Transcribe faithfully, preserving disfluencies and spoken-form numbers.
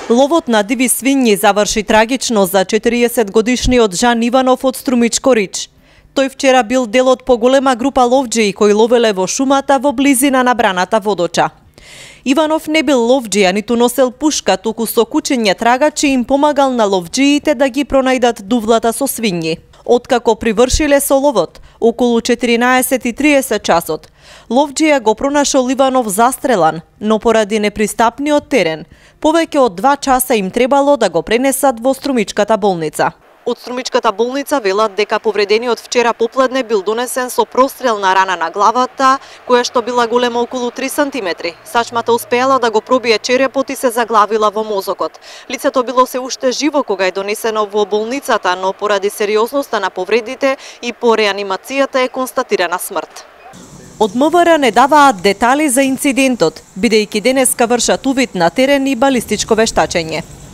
Ловот на диви свињи заврши трагично за четириесет годишниот Жан Иванов од Струмичко Рич. Тој вчера бил дел од поголема група ловџии кои ловеле во шумата во близина на браната Водоча. Иванов не бил ловџија, ниту носел пушка, туку со кучиња трагачи им помагал на ловџиите да ги пронајдат дувлата со свињи. Откако привршиле со ловот, околу четиринаесет и триесет часот, ловџија го пронашол Иванов застрелан, но поради непристапниот терен, повеќе од два часа им требало да го пренесат во Струмичката болница. Од Струмичката болница велат дека повредениот вчера попладне бил донесен со прострелна рана на главата, која што била голема околу три сантиметри. Сачмата успеала да го пробие черепот и се заглавила во мозокот. Лицето било се уште живо кога е донесено во болницата, но поради сериозноста на повредите и по реанимацијата е констатирана смрт. Од МВР не даваат детали за инцидентот, бидејќи денеска вршат увид на терен и балистичко вештачење.